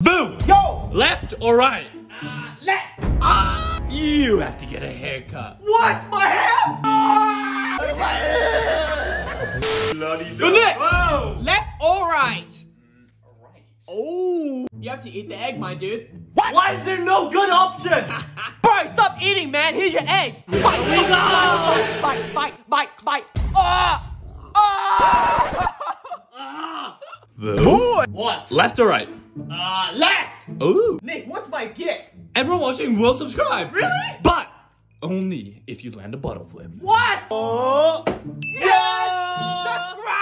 Boo! Yo! Left or right? Left! You have to get a haircut. What? My hair? Good Nick! Whoa! Left or right? Right. Oh. You have to eat the egg, my dude. What? Why is there no good option? Bro, stop eating, man. Here's your egg. Bite, Here we go. bite. Boo. What? Left or right? Left! Ooh. Nick, what's my gift? Everyone watching will subscribe. Really? But only if you land a bottle flip. What? Oh. Yes! Subscribe!